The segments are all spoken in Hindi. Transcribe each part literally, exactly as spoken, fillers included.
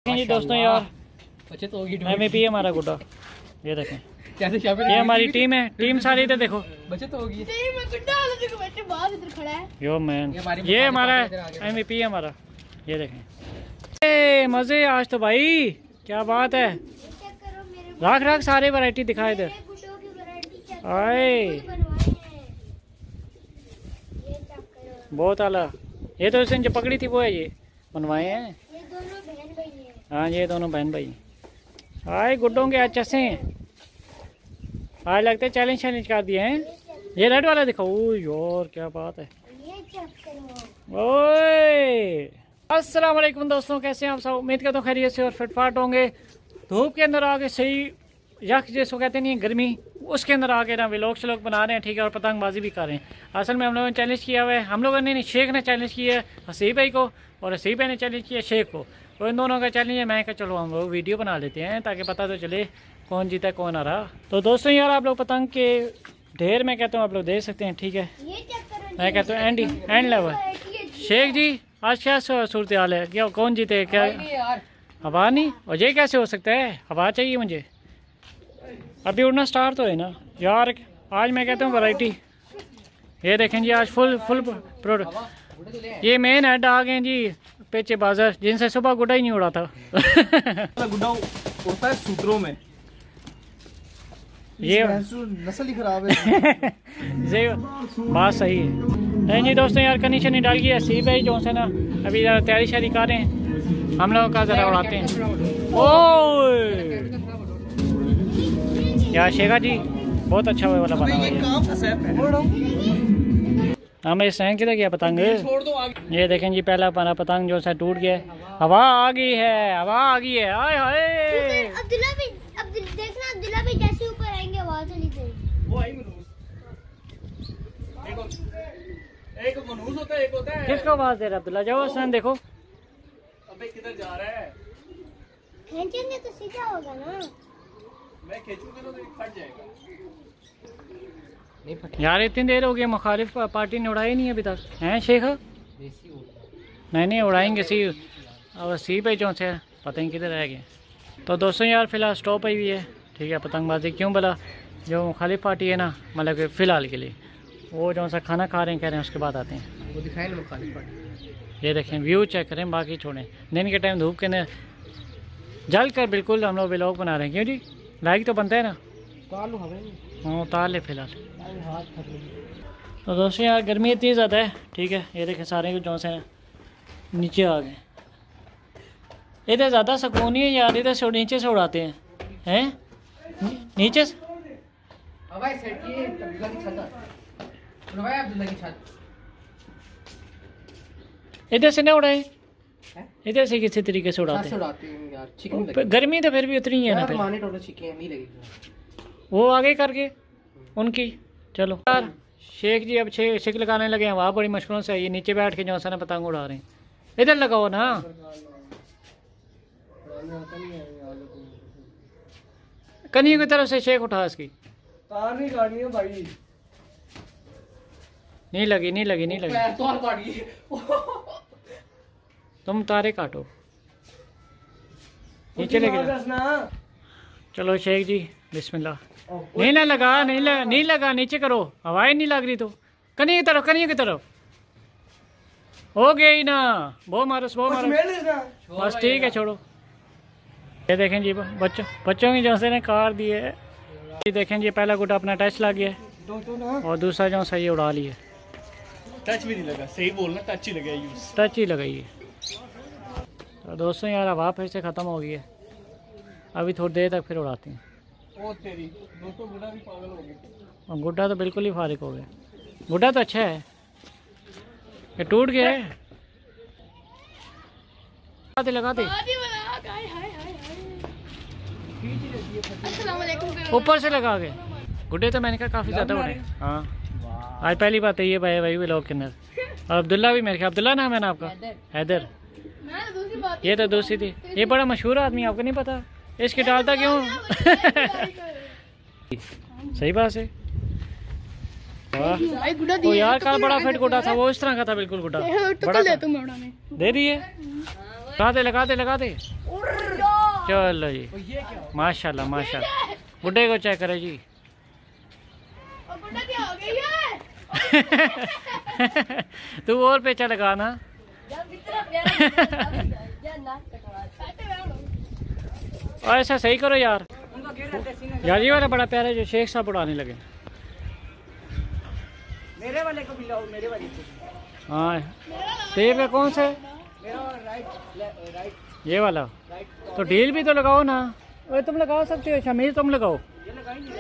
देखें जी दोस्तों यार, एम ए पी हमारा गुड्डा, ये देखें ये हमारी टीम है, टीम सारी इधर देखो। बचत होगी यो मैन, ये हमारा एम ए पी हमारा, ये देखें। ए मजे आज तो भाई, क्या बात है। राख राख सारे वैरायटी दिखाए इधर। आए बहुत आला, ये तो उसने जो पकड़ी थी वो है, ये बनवाए हैं। ये दोनों बहन भाई हैं। हाँ ये दोनों बहन भाई। आए गुड्डों के आज चसे हैं, आज लगते चैलेंज चैलेंज कर दिए हैं। ये रेड वाला दिखाओ, ओ यार क्या बात है। ओए अस्सलाम वालेकुम दोस्तों, कैसे हैं आप सब? उम्मीद करता हूँ खैरियत से और फिटफाट होंगे। धूप के अंदर आके सही यख जिसको कहते नहीं गर्मी, उसके अंदर आके ना व्लॉग श्लॉग बना रहे हैं, ठीक है, और पतंगबाजी भी कर रहे हैं। असल में हम लोगों ने चैलेंज किया हुआ है, हम लोगों ने नहीं, शेख ने चैलेंज किया है हसीब भाई को, और हसीब भाई ने चैलेंज किया शेख को। तो इन दोनों का चैलेंज है। मैं कहा चलो हम लोग वीडियो बना लेते हैं ताकि पता तो चले कौन जीता कौन आ रहा। तो दोस्तों यार आप लोग पतंग के ढेर में कहता हूँ आप लोग देख सकते हैं, ठीक है। मैं कहता हूँ end end level. Sheikh ji आज क्या सूरत हाल है, क्या कौन जीते? क्या हवा नहीं? और ये कैसे हो सकता है, हवा चाहिए मुझे। अभी उड़ना स्टार्ट तो है ना यार। आज मैं कहता हूँ वैरायटी, ये देखें जी आज फुल फुल प्रोडक्ट। ये मेन हेड आ गए जी पेचे बाजार, जिनसे सुबह गुड्डा ही नहीं उड़ा था। गुड्डा उड़ता है सूत्रों में, ये नस्ल ही खराब है। ये बात सही है। नहीं जी दोस्तों यार कंडीशन नहीं डाल गई है। सी भाई जो है ना अभी ज़रा तैयारी शारी कर रहे हैं, हम लोगों का ज़रा उड़ाते हैं। ओ यार शेखा जी बहुत अच्छा हुआ वाला बना है। हमें सैंक किधर गया पतंग? ये देखें जी पहला हमारा पतंग जो सा टूट गया। हवा आ गई है, हवा आ गई है। आए हाय अब्दुल्ला भी, अब देखना अब्दुल्ला भी जैसे ऊपर आएंगे आवाज चली जाएगी। वो आई मनूस, एक मनूस होता है, एक होता है। किसको आवाज दे रहा अब्दुल्ला? जाओ सन देखो। अबे किधर जा रहा है? खींचेंगे तो सीधा होगा ना। मैं खींचूंगा तो फट जाएगा। नहीं फट यार इतनी देर हो गई, मुखालिफ पार्टी ने उड़ाई नहीं अभी तक हैं शेख? नहीं नहीं उड़ाएंगे सी, और सी पे जो से पता नहीं किधर रह गए। तो दोस्तों यार फिलहाल स्टॉप आई हुई है, ठीक है पतंगबाजी। क्यों बोला, जो मुखालिफ पार्टी है ना, मतलब कि फ़िलहाल के लिए वो जो सा खाना खा रहे हैं कह रहे हैं, उसके बाद आते हैं। वो दिखाए ना मुखालिफ पार्टी। ये देखें व्यू चेक करें, बाकी छोड़ें। दिन के टाइम धूप के अंदर जल कर बिल्कुल हम लोग व्लॉग बना रहे हैं। क्यों जी लाइक तो बनता है ना। हाँ उतार ले फिलहाल। तो दोस्तों यार गर्मी इतनी ज़्यादा है, ठीक है। ये देखें सारे जो से नीचे आ गए। इधर ज़्यादा सुकून ही है यार, इधर से नीचे से उड़ाते हैं हैं नीचे से। इधर से नहीं उड़ाए, इधर से किसी तरीके से उड़ाते हैं यार। गर्मी तो फिर भी उतनी है ना, फिर वो आगे करके उनकी। चलो यार शेख जी अब छे शिक लगाने लगे हैं, वहाँ बड़ी मुश्किलों से ये नीचे बैठ के जो सा ना पतंग उड़ा रहे हैं। इधर लगाओ ना। कन्ही की तरफ से शेख उठा इसकी। तार नहीं काटनी है भाई। नहीं लगी नहीं लगी नहीं लगी। तुम तारे काटो नीचे लेके। चलो शेख जी बिस्मिल्लाह। नहीं ना लगा, नहीं लगा, नहीं लगा, नीचे करो, हवाएं नहीं लग रही तो। कन्ही की तरफ, कन्ही की तरफ हो गया ही ना। वो मारो वो मारो बस, ठीक है छोड़ो। ये देखें जी बच्चों बच्चों की जो से ने कार दी है। ये देखें जी पहला गुड्डा अपना टच लग गया है, और दूसरा जो सही उड़ा लिया। टच भी नहीं लगा, सही बोलना, टच ही लगा। यूज टच ही लगाई है। तो दोस्तों यार हवा फिर से ख़त्म हो गई है, अभी थोड़ी देर तक फिर उड़ाते हैं। ओ तेरी दोस्तों गुड्डा भी पागल हो गया। और गुड्डा तो बिल्कुल ही फारिग हो गया। गुड्डा तो अच्छा है, ये टूट गया है। लगाते लगाते ऊपर से लगा के गुड्डे तो मैंने कहा काफ़ी ज़्यादा उड़े। हाँ आज पहली बात है ये भाई भाई व्लॉग के अंदर। और अब्दुल्ला भी मेरे ख्याल, अब्दुल्ला नाम है ना आपका? हैदर। ये तो दूसरी थी, ये बड़ा मशहूर आदमी, आपको नहीं पता इसकी डालता क्यों? सही बात है। वाह वो यार कल बड़ा फिट गुड्डा था, वो इस तरह का था बिल्कुल गुड्डा। बड़ा दे दिए लगा दे लगा दे लगा दे। चलो जी, माशाल्लाह माशाल्लाह। बुड्ढे को चेक करे जी। तू और पेचा लगा ना। ऐसा सही करो यार। यार ये वाला बड़ा प्यारा है जो शेख साहब उड़ाने लगे। मेरे वाले को भी लाओ, मेरे वाले को। हाँ तेब का कौन सा है? मेरा राइट राइट ये वाला। तो डील भी तो लगाओ ना। ओए तुम लगा सकते हो शमीर, तुम लगाओ। ये लगाएंगे।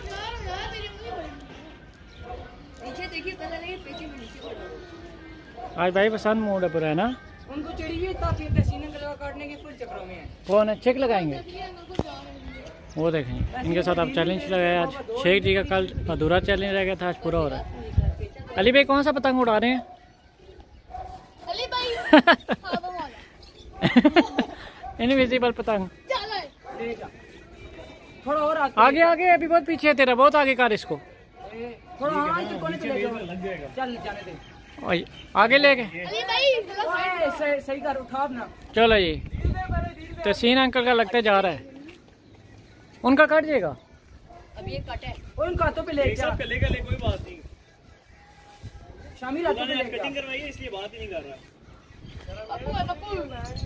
नीचे देखिए, पता लगे पीछे में नीचे पड़ा। आज भाई पसंद मूड है पूरा है ना। उनको चढ़िए ताकि तसीने गलवा काटने के फुल चक्रों में है। कौन है? चेक लगाएंगे वो देखेंगे। इनके साथ आप चैलेंज लगाया आज। शेख जी का कल अधूरा चैलेंज रह गया था, आज पूरा हो रहा है। अली भाई कौन सा पतंग उड़ा रहे हैं? अली भाई हाँ, वो वाला। इनविजिबल पतंग। थोड़ा और आगे आगे आगे, अभी बहुत पीछे है तेरा, बहुत आगे कर इसको। थोड़ा हाँ इसे कोने पे ले जाओ। चल जाने दे। ओए, आगे ले गए। अली भाई ओए, सही सही कर, उठा अपना। चलो जी, तहसीन अंकल का लगता जा रहा है। उनका कट जाएगा। अब ये कट है। ओए उन हाथों पे ले जा। सब लेगा ले, कोई बात नहीं। शामिल हाथों पे ले कटिंग जा। करवाई है इसलिए बात ही नहीं कर रहा। पप्पू है पप्पू।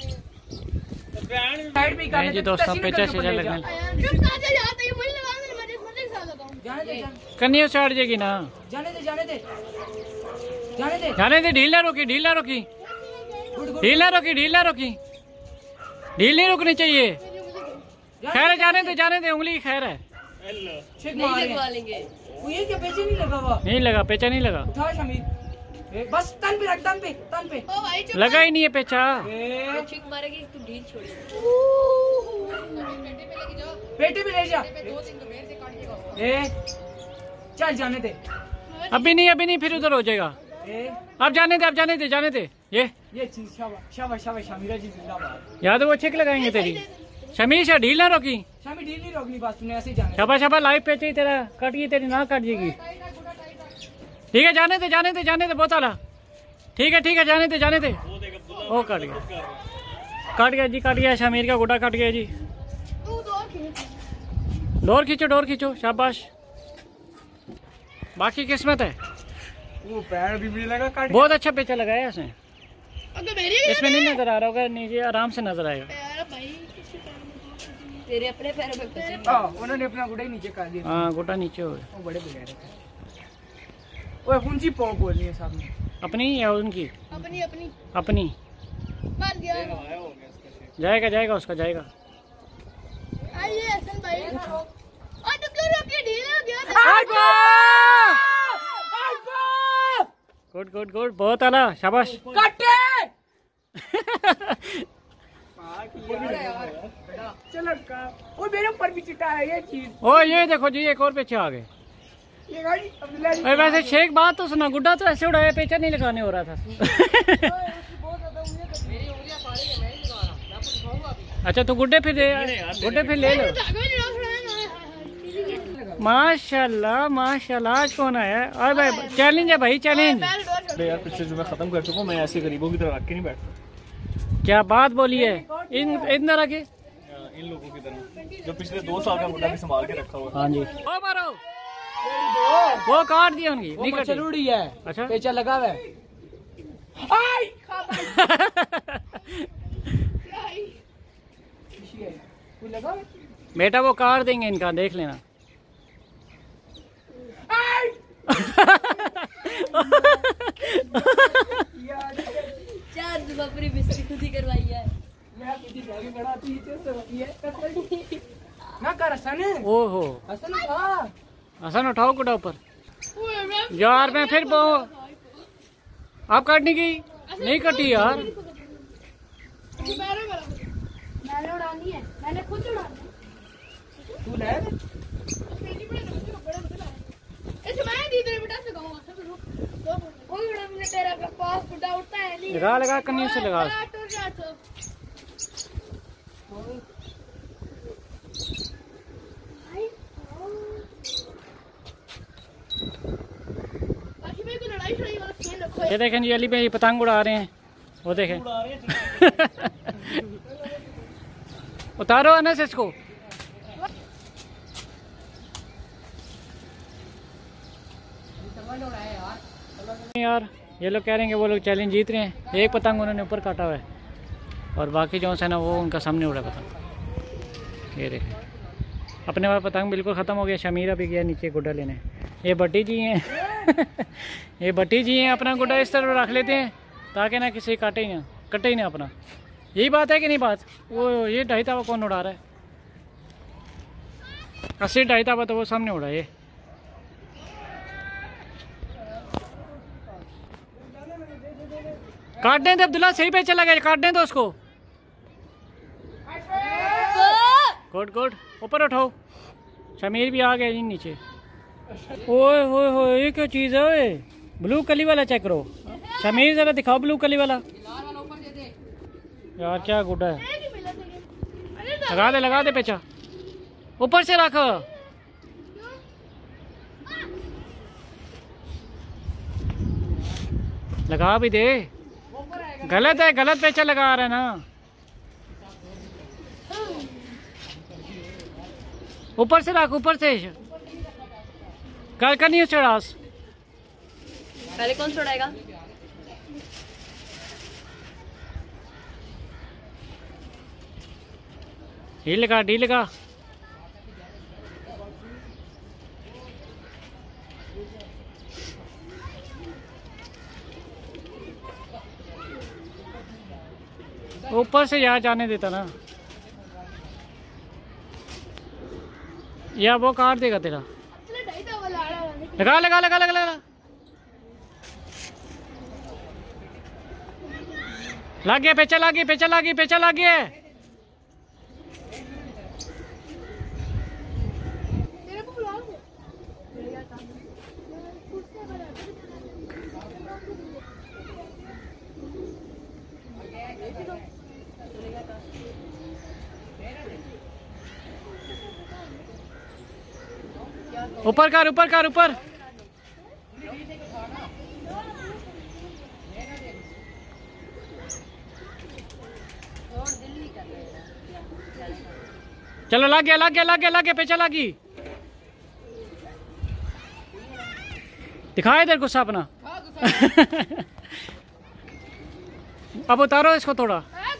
साइड भी कर नहीं जी दोस्तों, पेचा शेचा लगने चुप खा जा यार, ये मुझे लगा दे, मैं इसमें नहीं खा सकता हूं। जाने दे जाने कन्नी से हट जाएगी ना। जाने दे जाने दे जाने दे। जाने दे। ढील ना रोकी, ढील ना रोकी, ढील ना रोकी, ढील ना रोकी। ढील नहीं रुकनी चाहिए। खैर है, जाने दे जाने दे, उंगली की खैर है। शेक मार लगवा लेंगे। वो ये क्या पेचे नहीं लगा हुआ? नहीं लगा, पेचा नहीं लगा। उठा शमीर। ए, बस तन पे रख, तन पे तन पे। ओ भाई चुप। लगा ही नहीं है पेचा। ए, चिक मारेगी तू, ढील छोड़। पेटे पे ले जा। ए, चल जाने दे। अभी नहीं, अभी नहीं, फिर उधर हो जाएगा। ए, अब जाने दे, अब जाने दे, जाने दे। ये ये चीज शाबाश शाबाश शाबाश शमीरा जी जिंदाबाद। याद है वो चेक लगाएंगे तेरी। शमीर से ढील ना रोकी। शमी ढील नहीं रोकनी, बस तूने ऐसे ही जाने दे। शबा शबा लाइव पे चाहिए तेरा, कट गई तेरी, ना कट जाएगी। ठीक है, जाने दे जाने दे जाने दे, बहुत आला। ठीक है ठीक है, जाने दे जाने दे। वो कट गया, कट गया जी, कट गया। शमीर का गुड्डा कट गया जी। तू दो खींच। डोर खींचो, डोर खींचो, शाबाश। बाकी किस्मत है। वो पैर भी भी लगा काट। बहुत अच्छा पेचा लगाया इसने। अगर मेरी इसमें नहीं नजर आ रहा होगा, नीचे आराम से नजर आएगा। यार भाई तेरे अपने पैरों पे फंसे। हां उन्होंने अपना गुड़ा ही नीचे कर दिया। हाँ गुड्डा नीचे हो गया। वो बड़े बगैर है। ओए कौन सी पॉ बोलनी है सामने? अपनी या उनकी? अपनी अपनी अपनी। मार दिया। जाएगा जाएगा, उसका जाएगा। आइए हसन भाई। और तू क्यों रोक के ढील हो गया? गुड गुड गुड, बहुत आला, शाबाश। कटे चलो का वो मेरे ऊपर भी चिटा है ये चीज। ओ ये देखो जी, एक और पेचा आ गए। ये गाड़ी अब्दुल्ला जी। अरे वैसे शेख बात तो सुना, गुड्डा तो ऐसे उड़ाया, पेचा नहीं लगाने हो रहा था। अच्छा तो गुड्डे फिर दे, गुड्डे फिर ले लो। माशाल्लाह माशाल्लाह, आज कौन आया है? अरे भाई चैलेंज है भाई, चैलेंज। यार पिछले जो मैं खत्म कर चुका हूँ, मैं ऐसे गरीबों की तरह रख के नहीं बैठता। क्या बात बोली है। इन इन तरह के इन लोगों की तरह जो पिछले दो साल का मुद्दा भी संभाल के रखा हुआ है। हाँ जी। ओ मारो, वो काट दिया उनकी, नहीं वो कटी। चलूड़ी है। अच्छा पेचा लगा हुआ है। आई कोई लगा हुआ है? बेटा वो काट देंगे इनका, देख लेना। आई चार दुबपरी बिस्ती खुद ही करवाई है। मैं किसी जागी बड़ा पीछे से रखी है ना कर हसन। ओहो हसन का हसन उठाओ गुड्डा ऊपर। यार मैं फिर वो आप काटने की नहीं कटी यार। मैंने उड़ानी है, मैंने खुद उड़ानी है। तू ले इसे मैं दी तेरे बेटा से कहूंगा सब रुक। कोई उड़ा मैंने तेरा पास गुड्डा उड़ता है नहीं। लगा लगा कन्नी से लगा। टूट जा तो बाकी भाई को लड़ाई शड़ाई वाला खेल रखो। ये देखें जी, अली भाई पतंग उड़ा रहे हैं, वो देखें। उतारो अनस इसको। यार ये लोग कह रहे हैं कि वो लोग चैलेंज जीत रहे हैं। एक पतंग उन्होंने ऊपर काटा हुआ है और बाकी जो है ना वो उनका सामने उड़ा पतंग। ये देखें अपने पास पतंग बिल्कुल ख़त्म हो गया। शमीरा भी गया नीचे गुड्डा लेने। ये भट्टी जी हैं ये भट्टी जी हैं। अपना गुड्डा इस तरह रख लेते हैं ताकि ना किसी काटे ही ना कटे ही ना अपना। यही बात है कि नहीं बात? वो ये ढाई तावा कौन उड़ा रहा है? अस्सी ढाई तावा तो वो सामने उड़ा। ये काट दें तो अब्दुल्ला सही पे चला गया। काट दें तो उसको। गुड गुड ऊपर उठाओ। शमीर भी आ गया जी नीचे। ओए होए होए ये क्या चीज़ है? ओए ब्लू कली वाला चेक करो। शमीर जरा दिखाओ ब्लू कली वाला। यार क्या गुड्डा है। लगा दे लगा दे पेचा। ऊपर से रख। लगा भी दे। गलत है गलत पेचा लगा रहा है ना। ऊपर से रख ऊपर से। कल करनी है चढ़ास। पहले कौन छोड़ाएगा? ढील लगा ढील लगा। ऊपर से यार जाने देता ना। या वो काट देगा तेरा। लगा लगा लगा लगा लगा। लग गया पेचा लग गया पेचा लग गया पेचा लग गया। ऊपर कर ऊपर कर ऊपर। चलो लग गया लग गया लग गया लग गया पेचा लगी। दिखाए इधर गुस्सा अपना अब उतारो इसको थोड़ा।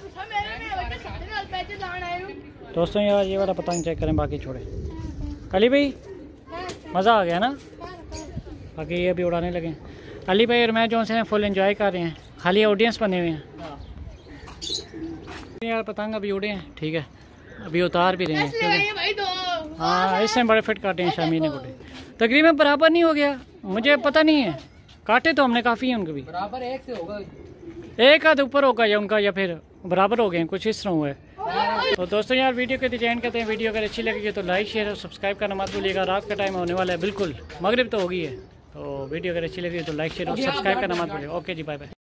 दोस्तों यार ये वाला पतंग चेक करें बाकी छोड़े। अली भाई मज़ा आ गया ना। बाकी ये अभी उड़ाने लगे। अली भाई और मैं जो है फुल एंजॉय कर रहे हैं। खाली ऑडियंस बने हुए हैं यार। पतंग अभी उड़े हैं ठीक है। अभी उतार भी रहे हैं। हाँ इससे बड़े फिट काटे हैं शामी ने गुड्डे। तकरीबन बराबर नहीं हो गया। मुझे पता नहीं है काटे तो हमने काफ़ी हैं उनके भी। बराबर एक से होगा। एक आध ऊपर होगा या उनका या फिर बराबर हो गए हैं कुछ इस तरह हुआ है। तो दोस्तों यार वीडियो के डिजाइन करते हैं। वीडियो अगर अच्छी लगेगी तो लाइक शेयर और सब्सक्राइब करना मत भूलिएगा। रात का टाइम होने वाला है बिल्कुल। मगरिब तो होगी है। तो वीडियो अगर अच्छी लगी तो लाइक शेयर और सब्सक्राइब करना मत भूलिएगा। ओके जी बाय बाय।